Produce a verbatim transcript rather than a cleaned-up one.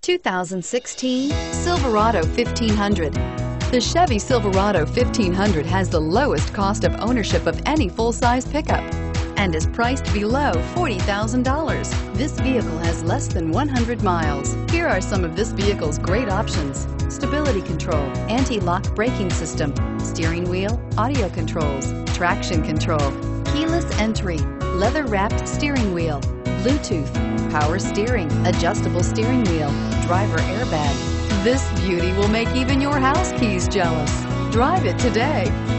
two thousand sixteen Silverado fifteen hundred. The Chevy Silverado fifteen hundred has the lowest cost of ownership of any full-size pickup and is priced below forty thousand dollars. This vehicle has less than one hundred miles. Here are some of this vehicle's great options: stability control, anti-lock braking system, steering wheel audio controls, traction control, keyless entry, leather-wrapped steering wheel, Bluetooth, power steering, adjustable steering wheel, driver airbag. This beauty will make even your house keys jealous. Drive it today.